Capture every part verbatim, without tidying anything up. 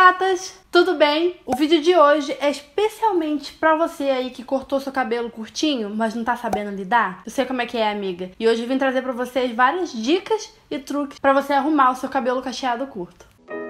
gatas! Tudo bem? O vídeo de hoje é especialmente pra você aí que cortou seu cabelo curtinho, mas não tá sabendo lidar. Eu sei como é que é, amiga. E hoje eu vim trazer pra vocês várias dicas e truques pra você arrumar o seu cabelo cacheado curto.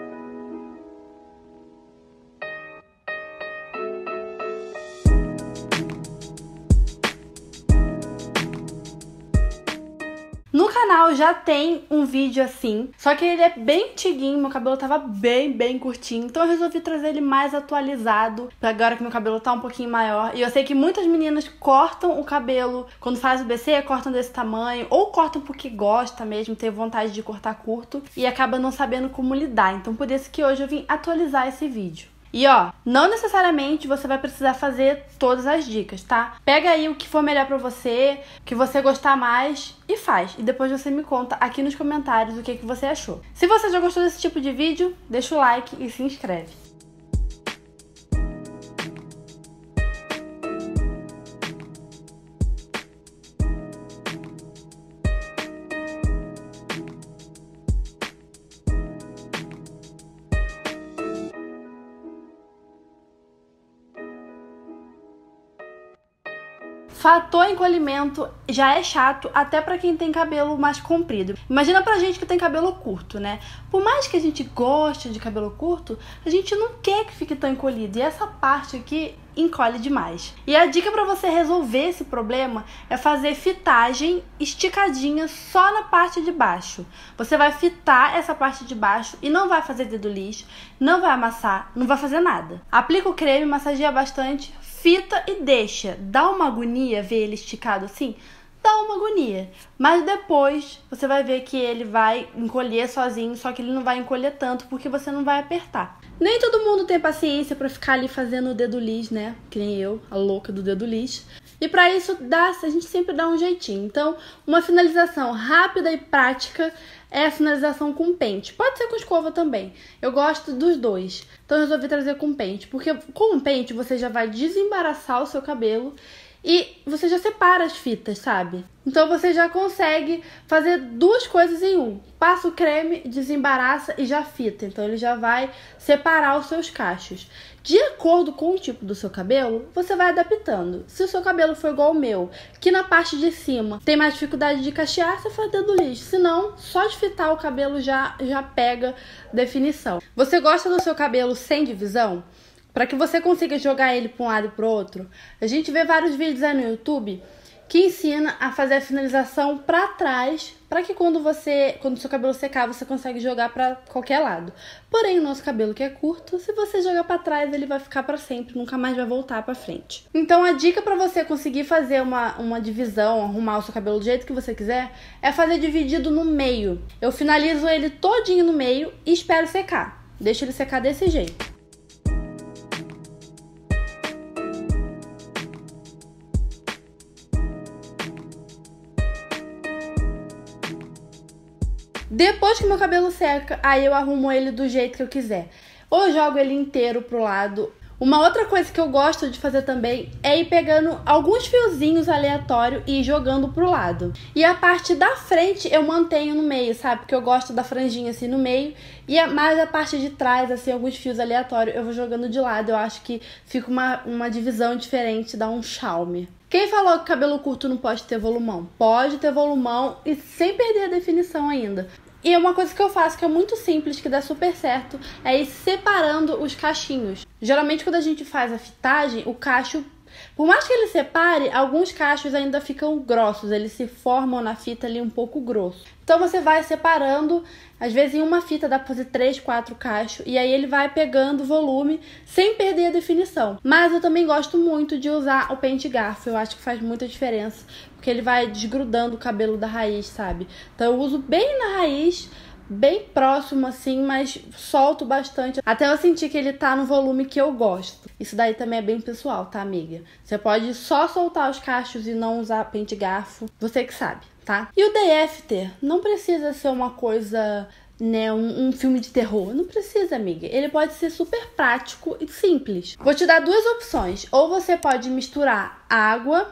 No canal já tem um vídeo assim, só que ele é bem antiguinho, meu cabelo tava bem, bem curtinho, então eu resolvi trazer ele mais atualizado, pra agora que meu cabelo tá um pouquinho maior. E eu sei que muitas meninas cortam o cabelo, quando faz o B C, cortam desse tamanho, ou cortam porque gosta mesmo, tem vontade de cortar curto, e acaba não sabendo como lidar. Então por isso que hoje eu vim atualizar esse vídeo. E ó, não necessariamente você vai precisar fazer todas as dicas, tá? Pega aí o que for melhor pra você, o que você gostar mais e faz. E depois você me conta aqui nos comentários o que, que você achou. Se você já gostou desse tipo de vídeo, deixa o like e se inscreve. Fator encolhimento já é chato até pra quem tem cabelo mais comprido. Imagina pra gente que tem cabelo curto, né? Por mais que a gente goste de cabelo curto, a gente não quer que fique tão encolhido. E essa parte aqui encolhe demais. E a dica pra você resolver esse problema é fazer fitagem esticadinha só na parte de baixo. Você vai fitar essa parte de baixo e não vai fazer dedo liso, não vai amassar, não vai fazer nada. Aplica o creme, massageia bastante, fita e deixa. Dá uma agonia ver ele esticado assim? Dá uma agonia. Mas depois você vai ver que ele vai encolher sozinho, só que ele não vai encolher tanto porque você não vai apertar. Nem todo mundo tem paciência pra ficar ali fazendo o dedo liso, né? Que nem eu, a louca do dedo liso. E pra isso dá, a gente sempre dá um jeitinho. Então, uma finalização rápida e prática é a finalização com pente. Pode ser com escova também. Eu gosto dos dois. Então eu resolvi trazer com pente. Porque com o pente você já vai desembaraçar o seu cabelo e você já separa as fitas, sabe? Então você já consegue fazer duas coisas em um. Passa o creme, desembaraça e já fita. Então ele já vai separar os seus cachos. De acordo com o tipo do seu cabelo, você vai adaptando. Se o seu cabelo for igual ao meu, que na parte de cima tem mais dificuldade de cachear, você faz dedo liso. Se não, só de fitar o cabelo já, já pega definição. Você gosta do seu cabelo sem divisão? Para que você consiga jogar ele para um lado e para o outro, a gente vê vários vídeos aí no YouTube que ensina a fazer a finalização para trás, para que quando você, quando o seu cabelo secar, você consegue jogar para qualquer lado. Porém, o nosso cabelo que é curto, se você jogar para trás, ele vai ficar para sempre, nunca mais vai voltar para frente. Então, a dica para você conseguir fazer uma, uma divisão, arrumar o seu cabelo do jeito que você quiser, é fazer dividido no meio. Eu finalizo ele todinho no meio e espero secar. Deixo ele secar desse jeito. Depois que meu cabelo seca, aí eu arrumo ele do jeito que eu quiser. Ou eu jogo ele inteiro pro lado. Uma outra coisa que eu gosto de fazer também é ir pegando alguns fiozinhos aleatórios e ir jogando pro lado. E a parte da frente eu mantenho no meio, sabe? Porque eu gosto da franjinha assim no meio. E a, mais a parte de trás, assim, alguns fios aleatórios eu vou jogando de lado. Eu acho que fica uma, uma divisão diferente, dá um charme. Quem falou que cabelo curto não pode ter volumão? Pode ter volumão e sem perder a definição ainda. E uma coisa que eu faço que é muito simples, que dá super certo, é ir separando os cachinhos. Geralmente quando a gente faz a fitagem, o cacho, por mais que ele separe, alguns cachos ainda ficam grossos, eles se formam na fita ali um pouco grosso. Então você vai separando, às vezes em uma fita dá pra fazer três, quatro cachos, e aí ele vai pegando volume sem perder a definição. Mas eu também gosto muito de usar o pente garfo, eu acho que faz muita diferença, porque ele vai desgrudando o cabelo da raiz, sabe? Então eu uso bem na raiz, bem próximo assim, mas solto bastante, até eu sentir que ele tá no volume que eu gosto. Isso daí também é bem pessoal, tá, amiga? Você pode só soltar os cachos e não usar pente garfo, você que sabe, tá? E o day after não precisa ser uma coisa, né, um, um filme de terror. Não precisa, amiga. Ele pode ser super prático e simples. Vou te dar duas opções. Ou você pode misturar água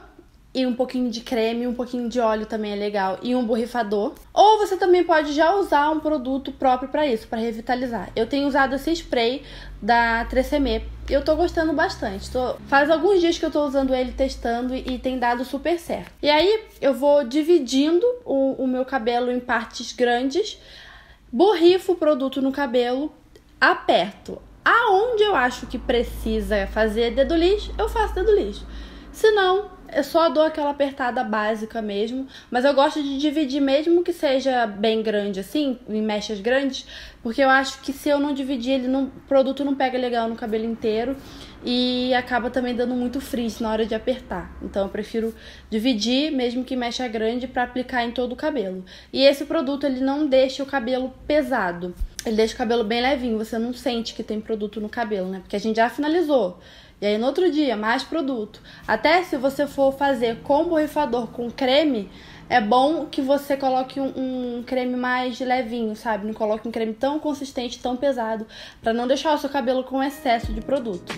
e um pouquinho de creme, um pouquinho de óleo também é legal, e um borrifador. Ou você também pode já usar um produto próprio para isso, para revitalizar. Eu tenho usado esse spray da Tresemmé, eu tô gostando bastante. Tô... Faz alguns dias que eu tô usando ele, testando, e tem dado super certo. E aí eu vou dividindo o, o meu cabelo em partes grandes, borrifo o produto no cabelo, aperto. Aonde eu acho que precisa fazer dedo liso, eu faço dedo liso. Se não, eu só dou aquela apertada básica mesmo, mas eu gosto de dividir mesmo que seja bem grande assim, em mechas grandes, porque eu acho que se eu não dividir, ele não, o produto não pega legal no cabelo inteiro e acaba também dando muito frizz na hora de apertar. Então eu prefiro dividir, mesmo que mecha grande, para aplicar em todo o cabelo. E esse produto, ele não deixa o cabelo pesado, ele deixa o cabelo bem levinho, você não sente que tem produto no cabelo, né? Porque a gente já finalizou. E aí no outro dia, mais produto. Até se você for fazer com borrifador, com creme, é bom que você coloque um, um creme mais levinho, sabe? Não coloque um creme tão consistente, tão pesado, pra não deixar o seu cabelo com excesso de produto.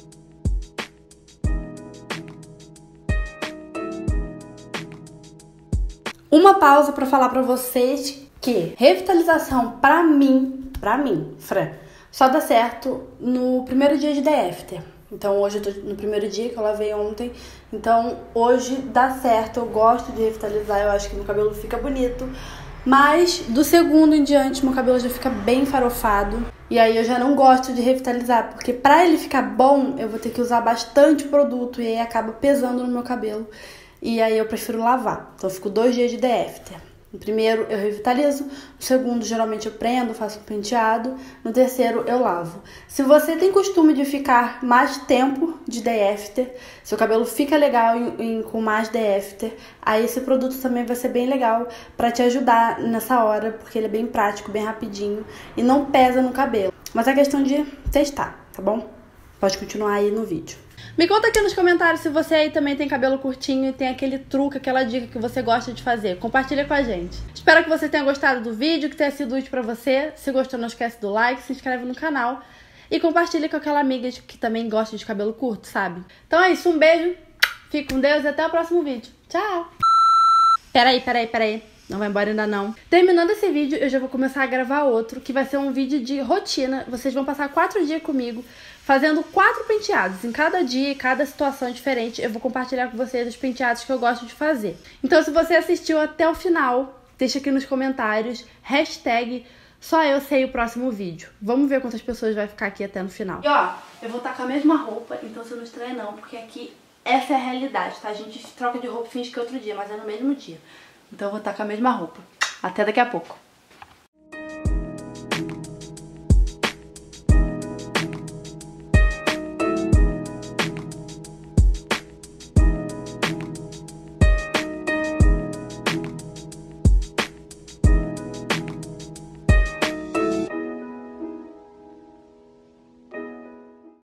Uma pausa pra falar pra vocês que revitalização, pra mim, pra mim, Fran, só dá certo no primeiro dia de day after. Então hoje eu tô no primeiro dia, que eu lavei ontem. Então hoje dá certo, eu gosto de revitalizar, eu acho que meu cabelo fica bonito. Mas do segundo em diante, meu cabelo já fica bem farofado. E aí eu já não gosto de revitalizar, porque pra ele ficar bom, eu vou ter que usar bastante produto. E aí acaba pesando no meu cabelo. E aí eu prefiro lavar. Então eu fico dois dias de day after. No primeiro eu revitalizo, no segundo geralmente eu prendo, faço um penteado, no terceiro eu lavo. Se você tem costume de ficar mais tempo de day after, seu cabelo fica legal em, em, com mais day after, aí esse produto também vai ser bem legal pra te ajudar nessa hora, porque ele é bem prático, bem rapidinho e não pesa no cabelo. Mas é questão de testar, tá bom? Pode continuar aí no vídeo. Me conta aqui nos comentários se você aí também tem cabelo curtinho e tem aquele truque, aquela dica que você gosta de fazer. Compartilha com a gente. Espero que você tenha gostado do vídeo, que tenha sido útil pra você. Se gostou, não esquece do like, se inscreve no canal e compartilha com aquela amiga que também gosta de cabelo curto, sabe? Então é isso, um beijo, fique com Deus e até o próximo vídeo. Tchau! Peraí, peraí, peraí. Não vai embora ainda não. Terminando esse vídeo, eu já vou começar a gravar outro, que vai ser um vídeo de rotina. Vocês vão passar quatro dias comigo, fazendo quatro penteados. Em cada dia, cada situação diferente, eu vou compartilhar com vocês os penteados que eu gosto de fazer. Então, se você assistiu até o final, deixa aqui nos comentários, hashtag só eu sei o próximo vídeo. Vamos ver quantas pessoas vai ficar aqui até no final. E ó, eu vou estar com a mesma roupa, então você não estranha não, porque aqui essa é a realidade, tá? A gente troca de roupa, finge que é outro dia, mas é no mesmo dia. Então eu vou estar com a mesma roupa. Até daqui a pouco.